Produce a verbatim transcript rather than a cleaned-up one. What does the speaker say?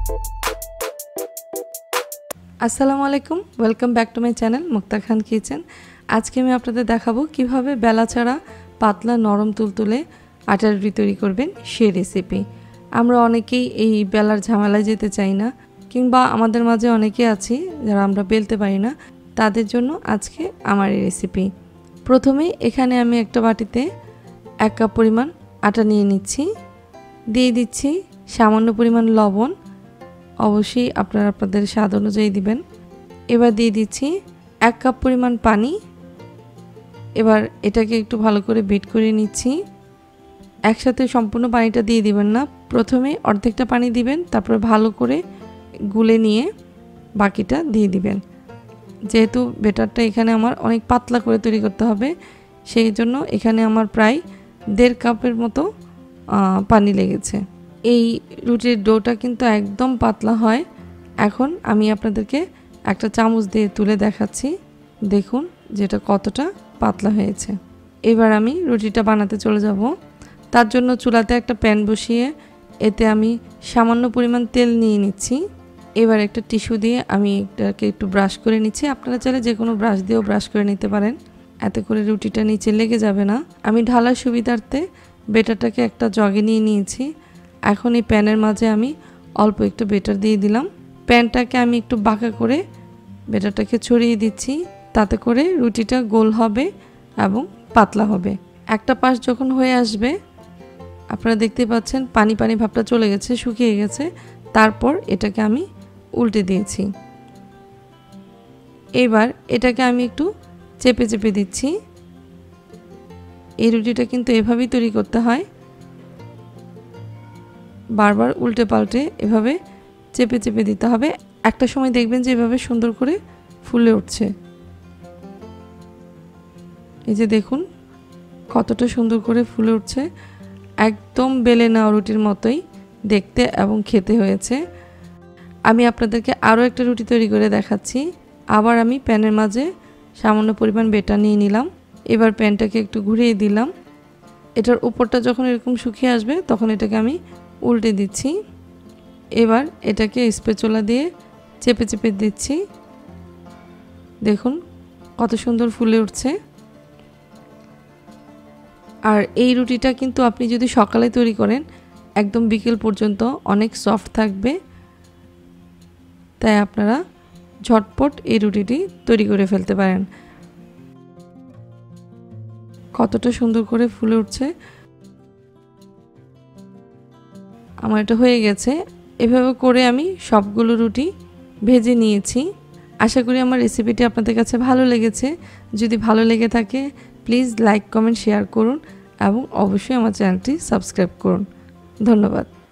আসসালামু আলাইকুম, welcome back to my channel Mukta Khan kitchen. আজকে আমি আপনাদের দেখাবো কিভাবে বেলা ছাড়া পাতলা নরম তুলতুলে আটার রুটি তৈরি করবেন সেই রেসিপি। আমরা অনেকেই এই বেলার ঝামেলায় যেতে চাই না, কিংবা আমাদের মাঝে অনেকে আছি যারা আমরা বেলতে পারি না, তাদের জন্য আজকে আমার এই রেসিপি। প্রথমে এখানে আমি একটা বাটিতে এক কাপ পরিমাণ আটা নিয়ে নিচ্ছি, দিয়ে দিচ্ছি সামান্য পরিমাণ লবণ, অবশ্যই আপনারা আপনাদের স্বাদ অনুযায়ী দিবেন। এবার দিয়ে দিচ্ছি এক কাপ পরিমাণ পানি। এবার এটাকে একটু ভালো করে বিট করে নিচ্ছি। একসাথে সম্পূর্ণ পানিটা দিয়ে দিবেন না, প্রথমে অর্ধেকটা পানি দিবেন, তারপরে ভালো করে গুলে নিয়ে বাকিটা দিয়ে দিবেন। যেহেতু বেটারটা এখানে আমার অনেক পাতলা করে তৈরি করতে হবে, সেই জন্য এখানে আমার প্রায় দেড় কাপের মতো পানি লেগেছে। এই রুটির ডোটা কিন্তু একদম পাতলা হয়। এখন আমি আপনাদেরকে একটা চামচ দিয়ে তুলে দেখাচ্ছি, দেখুন যেটা কতটা পাতলা হয়েছে। এবার আমি রুটিটা বানাতে চলে যাব। তার জন্য চুলাতে একটা প্যান বসিয়ে এতে আমি সামান্য পরিমাণ তেল নিয়ে নিচ্ছি। এবার একটা টিস্যু দিয়ে আমি এটাকে একটু ব্রাশ করে নিচ্ছি। আপনারা চাইলে যে কোনো ব্রাশ দিয়েও ব্রাশ করে নিতে পারেন, এতে করে রুটিটা নিচে লেগে যাবে না। আমি ঢালার সুবিধার্থে বেটারটাকে একটা জগে নিয়ে নিয়েছি। এখন এই প্যানের মাঝে আমি অল্প একটু বেটার দিয়ে দিলাম। প্যানটাকে আমি একটু বাঁকা করে বেটারটাকে ছড়িয়ে দিচ্ছি, তাতে করে রুটিটা গোল হবে এবং পাতলা হবে। একটা পাশ যখন হয়ে আসবে, আপনারা দেখতে পাচ্ছেন পানি পানি ভাবটা চলে গেছে, শুকিয়ে গেছে। তারপর এটাকে আমি উল্টে দিয়েছি। এবার এটাকে আমি একটু চেপে চেপে দিচ্ছি। এই রুটিটা কিন্তু এভাবেই তৈরি করতে হয়, বারবার উল্টে পাল্টে এভাবে চেপে চেপে দিতে হবে। একটা সময় দেখবেন যে এভাবে সুন্দর করে ফুলে উঠছে। এই যে দেখুন কতটা সুন্দর করে ফুলে উঠছে, একদম বেলে নেওয়া রুটির মতোই দেখতে এবং খেতে হয়েছে। আমি আপনাদেরকে আরও একটা রুটি তৈরি করে দেখাচ্ছি। আবার আমি প্যানের মাঝে সামান্য পরিমাণ বেটার নিয়ে নিলাম। এবার প্যানটাকে একটু ঘুরিয়ে দিলাম। এটার উপরটা যখন এরকম শুকিয়ে আসবে, তখন এটাকে আমি উল্টে দিচ্ছি। এবার এটাকে স্প্যাচুলা দিয়ে চেপে চেপে দিচ্ছি। দেখুন কত সুন্দর ফুলে উঠছে। আর এই রুটিটা কিন্তু আপনি যদি সকালে তৈরি করেন, একদম বিকেল পর্যন্ত অনেক সফট থাকবে। তাই আপনারা ঝটপট এই রুটিটি তৈরি করে ফেলতে পারেন। কতটা সুন্দর করে ফুলে উঠছে। আমার এটা হয়ে গেছে। এভাবে করে আমি সবগুলো রুটি ভেজে নিয়েছি। আশা করি আমার রেসিপিটি আপনাদের কাছে ভালো লেগেছে। যদি ভালো লেগে থাকে প্লিজ লাইক, কমেন্ট, শেয়ার করুন এবং অবশ্যই আমার চ্যানেলটি সাবস্ক্রাইব করুন। ধন্যবাদ।